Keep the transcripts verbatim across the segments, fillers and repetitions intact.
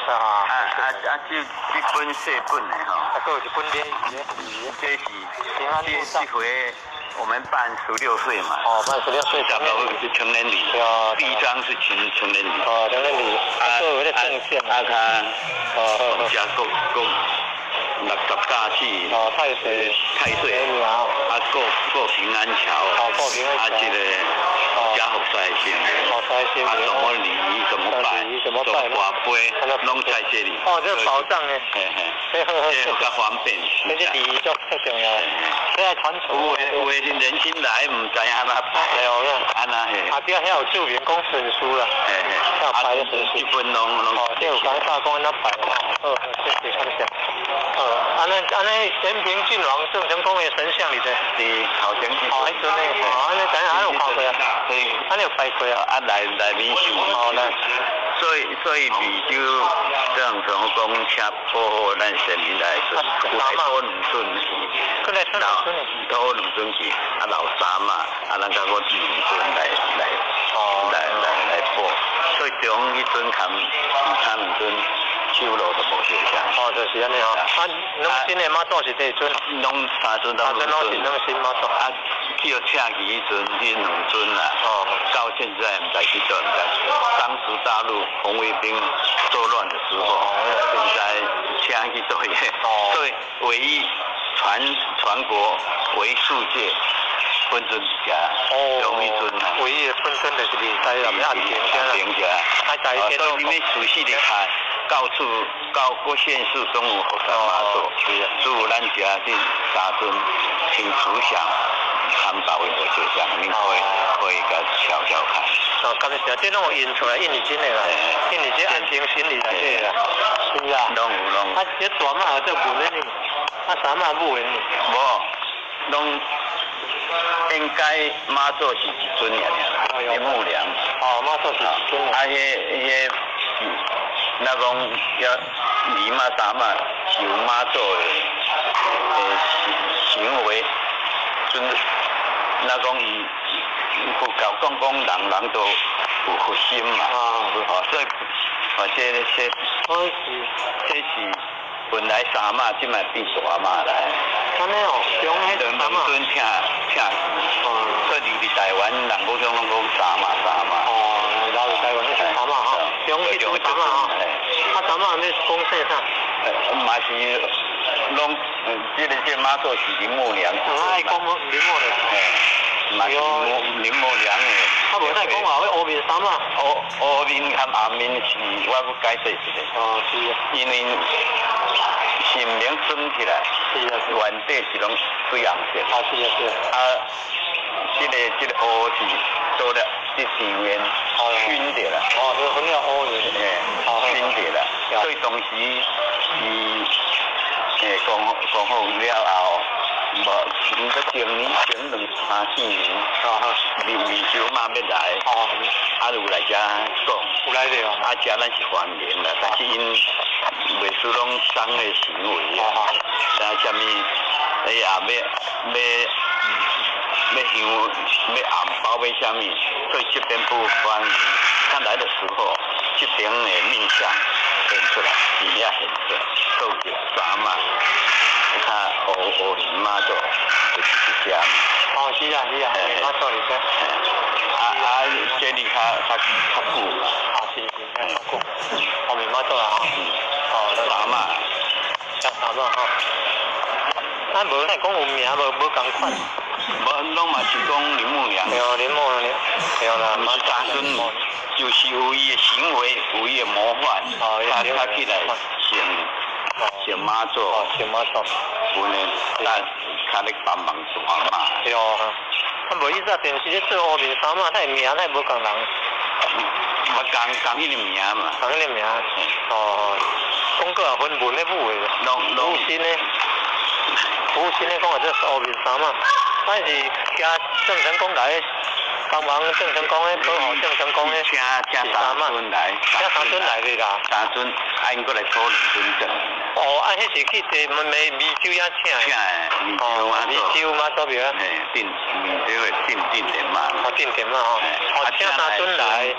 啊啊啊啊！这这本细本的吼。 啊，还有一本联谊的谊。 这是平安路上。 这回我们办十六岁嘛。 哦，办十六岁。 十六是成人礼。 对啊。 第一张是成成人礼。 哦，成人礼。啊，作为的证件。 啊，他。 哦。 国家国国六十家去。 哦，太岁。 太岁。 啊， 过过平安桥。 哦，过平安桥。 啊，这个。家福赛先。 哦，赛先。 啊，什么礼仪怎么拜？ 礼仪怎么拜？ 挂杯，拢在这里。 哦，这个保障呢。 嘿嘿。这较方便。 这些礼仪就太重要了。现在传承。 有诶有诶人心来，唔知安怎拜。 哎呦， 安那嘿。 啊，边还有著名公神书啦。 嘿嘿。 要拜的神书。 基本拢拢。 哦，这有刚大公安那拜哦。好，谢谢感谢。呃，安尼安尼延平郡王郑成功的神像里头。 是头前去。 哦，迄阵诶，哦，安尼咱安有看过啊？ 对。 安尼有拜过啊？ 啊，来来面上。 哦，来。 所以所以湄洲郑成功请保护咱神明来说，有来讨两尊去。 过来讨两尊。 讨两尊去，啊老三嘛，啊咱甲我两尊来来。 哦。 来来来保，所以中迄尊含其他两尊。手路都无相像。 哦，就是安尼哦。啊，拢新的马祖是第尊？ 拢三尊， 三尊拢是拢新马祖。 啊，叫请去迄尊，迄两尊啦。哦。到现在唔知去做唔知。当时大陆红卫兵作乱的时候，唔知请去做嘢。哦。所以唯一传传国为世界分尊家。哦。用迄尊啦。 唯一的分尊就是历代啦，要评价啦。 评价。 啊，在这所以你们仔细的看。到处到各县市中有佛山妈祖，只有咱家这三尊挺慈祥，含道的无相像，恁可以可以甲瞧瞧看。 哦，感谢，这拢有印出来，印尼真的啦，印尼这安平心理来这啦，是不是啊？ 拢有拢。 啊，这大马这文的呢，啊三马不文呢？ 无，拢应该妈祖是一尊尔尔，林木良。哦， 妈祖是一尊。 啊，迄迄。那讲要二嘛三嘛是有妈祖的诶行为，准那讲伊佛教讲讲人人都有佛心嘛，哦，所以啊这这这是本来三嘛，即卖变大嘛来。 安尼哦，中迄两两尊请请，所以入去台湾人讲讲拢讲三嘛三嘛。 哦，然后台湾是三嘛吼，中迄种三嘛吼。啊，三嘛你讲说啥？ 呃，嘛是拢，嗯，这个这妈祖是林木良。 啊，伊讲林木良。 嘿，嘛是林木良的。 啊，无再讲话，迄乌面三嘛。 乌乌面含暗面是我要解释一下。 哦，是啊。因为神明装起来， 是啊， 原底是拢水红色。 啊，是啊，是啊。 啊，这个这个乌是做了这上面熏的啦。 哦，这很了乌的。 嘿，熏的啦。所以当时伊诶讲讲好了后，无毋过前年前两三四年，啊，湄湄洲嘛要来，哦，啊有来遮讲， 有来着哦， 啊遮咱是欢迎啦，但是因袂输拢伤的行为啊，然后啥物，哎呀要要要香要红包要啥物，所以这边不欢迎。他来的时候，这边的面相显出来，底下显出来，都有三嘛。你看乌乌林妈祖就是一家。 哦，是啊是啊，妈祖里边。 啊啊，这里较较较久啦。 啊是是，较久。后面妈祖啊哈。 嗯。哦，三嘛。 加三嘛哈。啊，无咱讲有名无无共款。 无，拢嘛是讲林木良。 对哦，林木良，对啦， 嘛三尊。就是有伊的行为，有伊的模范，哦，他他起来成成妈祖， 成妈祖， 有呢，咱较咧帮忙做嘛。 对哦，啊无伊早电视咧做乌面衫嘛，他的名他无共人， 嘛共共迄个名嘛， 共迄个名，哦，讲过也分文咧舞的， 拢拢新咧，服务新咧讲话这是乌面衫嘛，咱是加郑成功来。帮忙郑成功咧，保护郑成功咧， 请请三尊来， 请三尊来的啦。 三尊，啊，因过来讨两尊证。 哦，啊，迄是去地咪咪湄洲遐请的。 请的，湄洲妈祖。 湄洲妈祖庙。 嘿，定湄洲的定定点嘛。 哦，定点嘛吼。哦，请三尊来。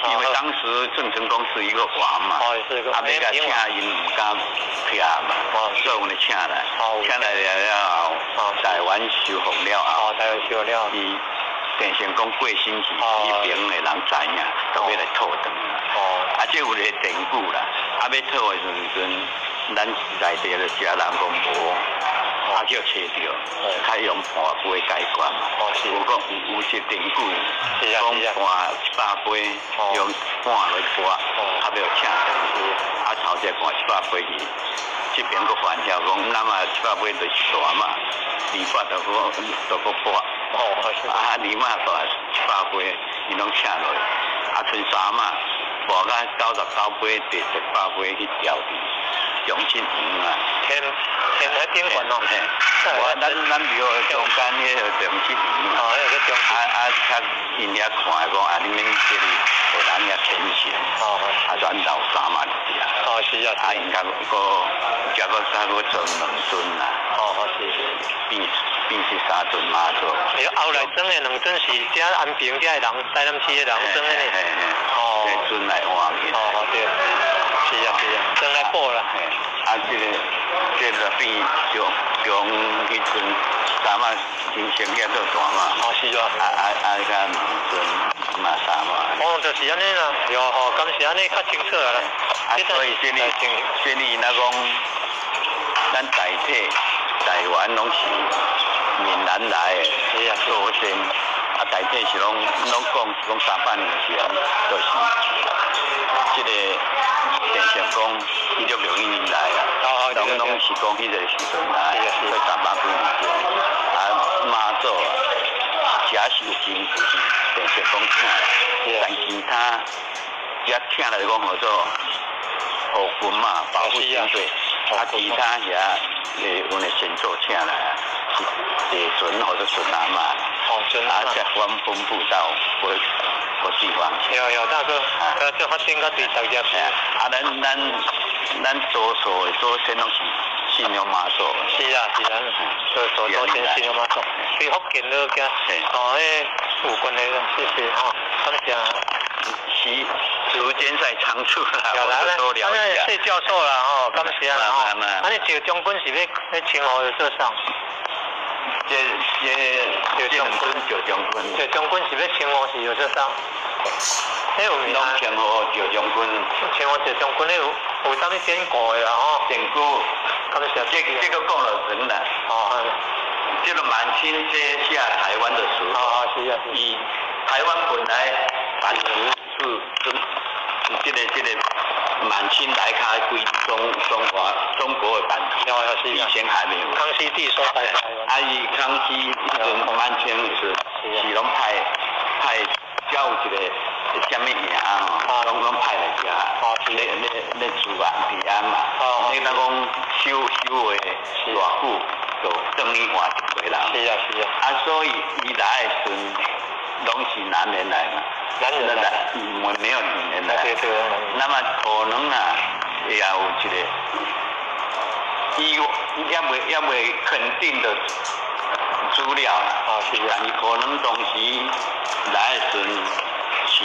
因为当时郑成功是一个王嘛， 哦，是个。 啊，要甲请因唔敢撇嘛，所以阮就请来，请来了后，台湾收复了后， 台湾收复了， 伊郑成功过身时，迄边的人知影，就要来讨回。哦，啊，这有个典故啦，啊，要讨的时阵，咱内地就食人讲无。啊，叫找着，开用盘杯解决嘛。有讲有有一典故，讲盘一百杯，用盘来拨，啊，要请。啊，头只盘一百杯去，这边佫反跳讲，那么一百杯就是大嘛，二百就佫就佫拨。哦，啊，二嘛大一百杯，伊拢请落。啊，剩三嘛，拨到九十九杯，第一百杯去调去。奖金银啊， 天天喺宾馆咯， 我咱咱庙中间迄个奖金银啊， 哦，迄个奖金， 啊啊，较因遐看讲啊，你免这里互人遐牵线，哦，啊转到三万只， 哦是啊， 啊因甲个加个三个做两吨啦，哦好是是，变变是三吨马做， 伊后来装的两吨是遮安平遮的人，台南市的人装的呢， 哦，这吨来换去， 哦好对。是啊是啊，装来补啦。 啊，这个这个变从从迄阵三万真成业做大嘛。 哦是啊。 啊啊啊！个两阵嘛三万。 哦，就是安尼啦。哟吼，敢是安尼较清楚啦。 啊，所以这里这里那讲，咱台体台湾拢是闽南来的，是啊，祖先啊，台体是拢拢讲是讲三百年前，就是这个。郑成功，伊就六一年来啊，拢拢是讲迄个时阵来，所以三百几年前，啊妈祖啊，假是有真就是郑成功请来，但其他也请来讲好做护军嘛，保护军队，啊其他也诶，阮的先祖请来啊，是地孙或者孙阿妈，啊才分分布到各各地方。 有有大哥，呃，这发展到对大家是啊，咱咱咱祖所祖先拢是信仰妈祖。 是啊是啊，做做祖先信仰妈祖，对福建都惊，哦，迄有关系啦，谢谢哈，感谢。 时时间在长处啦， 我多聊一下。 谢教授啦，吼，感谢啦，吼。啊，你赵将军是要要称呼做啥？ 这这这两尊赵将军。 赵将军是要称呼是要做啥？迄有名。拢称呼赵将军。 称呼赵将军，迄有有啥物典故的啦，吼？ 典故。感谢。这这个讲了人啦。哦。这个满清接下台湾的时候。 啊是啊。 以台湾本来当时是中，这个这个满清来开归中中华中国的版图，以前还没有。 康熙帝所在台湾。 啊，伊康熙迄阵满清是是拢派派叫一个什么名吼，拢拢派来遮，咧咧咧驻安平安嘛。你那讲修修的偌久，就等于换一回人。 是啊是啊。 啊，所以伊来的时阵。拢是男人来嘛， 男人来， 我们没有女人来。 对对。 那么可能啊，也有一个，伊也未也未肯定的资料啦。啊，是啊。伊可能当时来的时阵是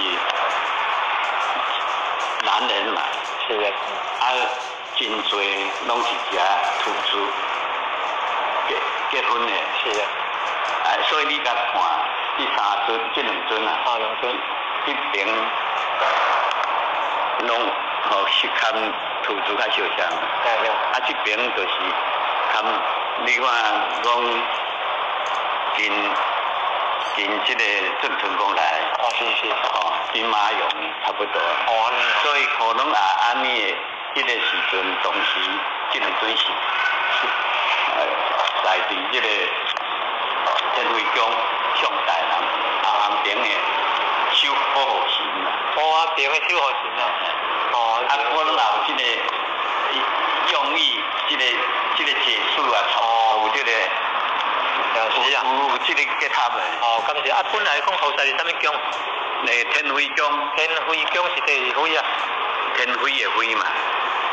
男人嘛。是啊。啊，真多拢是遮土著结结婚的。是啊。啊，所以你甲看。第三尊，这两尊啊，啊两尊，一边拢吼是看土著较小像，哎对，啊这边就是看你看讲跟跟这个郑成功来，哦是是，哦兵马俑差不多，哦所以可能啊安尼的这个时阵，当时这两尊是是呃在伫这个天惠宫。上台人，啊边的守保护神啦，哦边的守护神啊，哦，啊可能有这个用意，这个这个解释啊，哦有这个，是啊，有有这个结合的。哦，咁是啊，本来讲后世是啥物宫？诶，天惠宫。天惠宫是第二惠啊。天惠的惠嘛。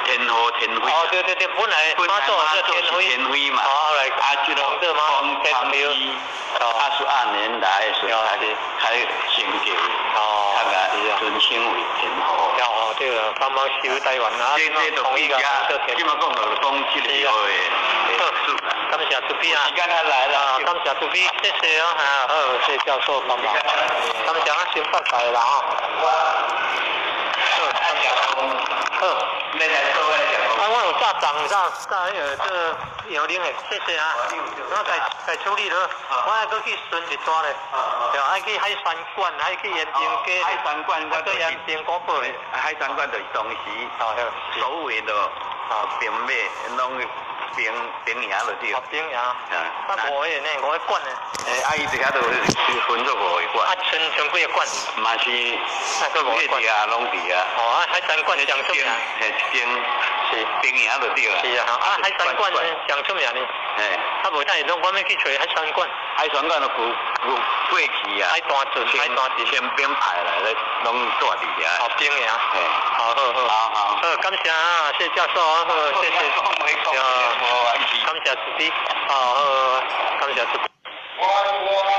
天河天辉。 哦，对对对，本来本来妈祖是天辉。 天辉嘛。 哦，后来啊，这个这妈天辉。 二十二年来的时候才才升级。哦。他个尊称为天河。 哦，对个，帮忙修台湾啊。 这这同一个，今嘛讲到讲这个的特殊啦。 感谢主编啊。 时间他来了。 感谢主编，谢谢啊，哈，好，谢谢教授帮忙。感谢啊，先发财啦啊。好，感谢。好。 没来做个。 啊，我有炸账，炸炸迄个这摇铃的，谢谢啊。我该该处理了，我还搁去巡一撮咧，对啊，还去海参馆，还去延平街。 海参馆我都延平广播咧。 海参馆就是当时所谓的兵马拢兵兵营就对。 哦，兵营。啊，五个呢，五个馆呢。 诶，啊，伊伫遐都分做五个馆。 啊，剩剩几个馆？ 嘛是， 啊，个五个馆啊，拢伫啊。 哦，啊，海参馆上出名。 嘿，一间是兵营就对啦。 是啊，啊，海参馆上出名呢。嘿。啊，无等于拢我们去找海参馆。海参馆都古古过去啊。海单阵，海单阵。 天兵派来咧，拢住伫遐。 哦，兵营。 嘿。 好好好。 好好。 好，感谢啊，谢教授啊，好，谢谢。啊，感谢主编。好好，感谢主编。